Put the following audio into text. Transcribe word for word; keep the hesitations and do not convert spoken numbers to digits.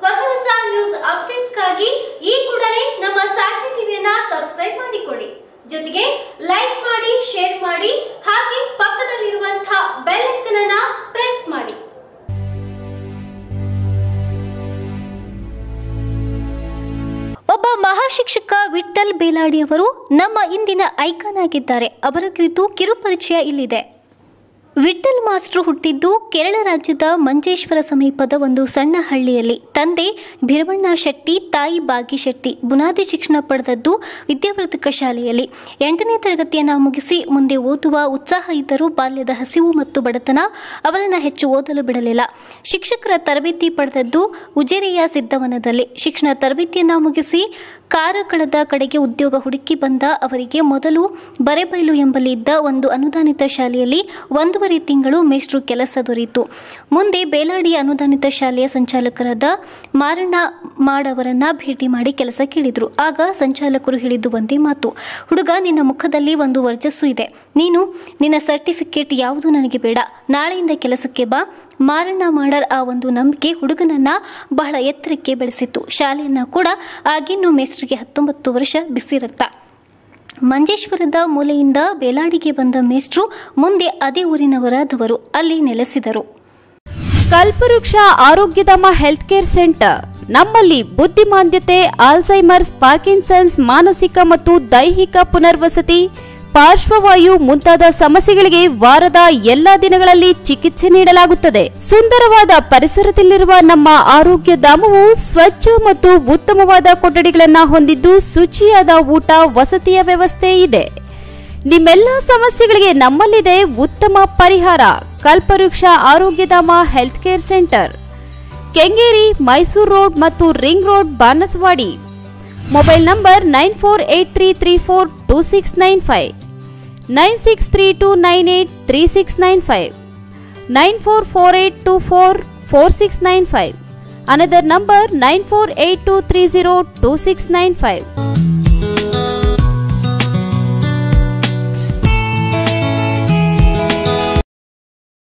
ಹೊಸ ಹೊಸ ನ್ಯೂಸ್ ಅಪ್ಡೇಟ್ಸ್ಗಾಗಿ ಈ ಕೂಡಲೇ ನಮ್ಮ ಸಾಚಿ ಟಿವಿಯನ್ನ ಸಬ್ಸ್ಕ್ರೈಬ್ ಮಾಡಿಕೊಳ್ಳಿ. ಜೊತೆಗೆ ಲೈಕ್ ಮಾಡಿ, ಶೇರ್ ಮಾಡಿ, ಹಾಗೆ ಪಕ್ಕದಲ್ಲಿರುವಂತಹ ಬೆಲ್ ಐಕಾನ್ ಅನ್ನು ಪ್ರೆಸ್ ಮಾಡಿ. ಒಬ್ಬ ಮಹಾಶಿಕ್ಷಕ ವಿಠ್ಠಲ್ ಬೇಲಾಡಿ ಅವರು ನಮ್ಮ ಇಂದಿನ ಐಕಾನ್ ಆಗಿದ್ದಾರೆ. ಅವರ ಕುರಿತು ಕಿರುಪರಿಚಯ ಇಲ್ಲಿದೆ. ವಿಠ್ಠಲ್ ಮಾಸ್ಟರ್ ಹುಟ್ಟಿದ್ದು ಕೇರಳ ರಾಜ್ಯದ ಮಂಜೇಶ್ವರ ಸಮೀಪದ ಒಂದು ಸಣ್ಣ ಹಳ್ಳಿಯಲ್ಲಿ. ತಂದೆ ಭೀರವಣ್ಣ ಶೆಟ್ಟಿ, ತಾಯಿ ಬಾಗಿ ಶೆಟ್ಟಿ. ಬುನಾದಿ ಶಿಕ್ಷಣ ಪಡೆದದ್ದು ವಿದ್ಯಾವರ್ಧಕ ಶಾಲೆಯಲ್ಲಿ. ಎಂಟನೇ ತರಗತಿಯನ್ನು ಮುಗಿಸಿ ಮುಂದೆ ಓದುವ ಉತ್ಸಾಹ ಇದ್ದರೂ ಬಾಲ್ಯದ ಹಸಿವು ಮತ್ತು ಬಡತನ ಅವರನ್ನು ಹೆಚ್ಚು ಓದಲು ಬಿಡಲಿಲ್ಲ. ಶಿಕ್ಷಕರ ತರಬೇತಿ ಪಡೆದದ್ದು ಉಜಿರೆಯ ಸಿದ್ದವನದಲ್ಲಿ. ಶಿಕ್ಷಣ ತರಬೇತಿಯನ್ನು ಮುಗಿಸಿ ಕಾರಕಳದ ಕಡೆಗೆ ಉದ್ಯೋಗ ಹುಡುಕಿ ಬಂದ ಅವರಿಗೆ ಮೊದಲು ಬರೆಬೈಲು ಎಂಬಲ್ಲಿ ಇದ್ದ ಒಂದು ಅನುದಾನಿತ ಶಾಲೆಯಲ್ಲಿ ಒಂದೂವರೆ ತಿಂಗಳು ಮೇಷ್ಟ್ರು ಕೆಲಸ ದೊರೆಯಿತು. ಮುಂದೆ ಬೇಲಾಡಿ ಅನುದಾನಿತ ಶಾಲೆಯ ಸಂಚಾಲಕರಾದ ಮಾರಣ್ಣ ಮಾಡವರನ್ನ ಭೇಟಿ ಮಾಡಿ ಕೆಲಸ ಕೇಳಿದ್ರು. ಆಗ ಸಂಚಾಲಕರು ಹೇಳಿದ್ದು ಒಂದೇ ಮಾತು, ಹುಡುಗ, ನಿನ್ನ ಮುಖದಲ್ಲಿ ಒಂದು ವರ್ಚಸ್ಸು ಇದೆ. ನೀನು ನಿನ್ನ ಸರ್ಟಿಫಿಕೇಟ್ ಯಾವುದು ನನಗೆ ಬೇಡ, ನಾಳೆಯಿಂದ ಕೆಲಸಕ್ಕೆ ಬಾ. ಮಾರಣ್ಣ ಮಾಡರ್ ಆ ಒಂದು ನಂಬಿಕೆ ಹುಡುಗನನ್ನ ಬಹಳ ಎತ್ತರಕ್ಕೆ ಬೆಳೆಸಿತ್ತು. ಶಾಲೆಯನ್ನ ಕೂಡ ಆಗಿನ್ನೂ ಮೇಸ್ಟ್ರಿಗೆ ಹತ್ತೊಂಬತ್ತು ವರ್ಷ ಬಿಸಿ ರಕ್ತ. ಮಂಜೇಶ್ವರದ ಮೂಲೆಯಿಂದ ಬೇಲಾಡಿಗೆ ಬಂದ ಮೇಸ್ಟ್ರು ಮುಂದೆ ಅದೇ ಊರಿನವರಾದವರು. ಅಲ್ಲಿ ನೆಲೆಸಿದರು. ಕಲ್ಪವೃಕ್ಷ ಆರೋಗ್ಯಧಾಮ ಹೆಲ್ತ್ ಕೇರ್ ಸೆಂಟರ್. ನಮ್ಮಲ್ಲಿ ಬುದ್ಧಿಮಾಂದ್ಯತೆ, ಆಲ್ಝೈಮರ್ಸ್, ಪಾರ್ಕಿನ್ಸನ್ಸ್, ಮಾನಸಿಕ ಮತ್ತು ದೈಹಿಕ ಪುನರ್ವಸತಿ, ಪಾರ್ಶ್ವವಾಯು ಮುಂತಾದ ಸಮಸ್ಯೆಗಳಿಗೆ ವಾರದ ಎಲ್ಲಾ ದಿನಗಳಲ್ಲಿ ಚಿಕಿತ್ಸೆ ನೀಡಲಾಗುತ್ತದೆ. ಸುಂದರವಾದ ಪರಿಸರದಲ್ಲಿರುವ ನಮ್ಮ ಆರೋಗ್ಯ ಧಾಮವು ಸ್ವಚ್ಛ ಮತ್ತು ಉತ್ತಮವಾದ ಕೊಠಡಿಗಳನ್ನು ಹೊಂದಿದ್ದು ಶುಚಿಯಾದ ಊಟ, ವಸತಿಯ ವ್ಯವಸ್ಥೆ ಇದೆ. ನಿಮ್ಮೆಲ್ಲ ಸಮಸ್ಯೆಗಳಿಗೆ ನಮ್ಮಲ್ಲಿದೆ ಉತ್ತಮ ಪರಿಹಾರ. Kalpavriksha Arogyadhama health care centre, Kengeri, Mysore road ಮತ್ತು ring road, Banaswadi. Mobile number nine four eight three three four two six nine five, nine six three two nine eight three six nine five, nine four four eight two four four six nine five. Another number nine four eight two three zero two six nine five.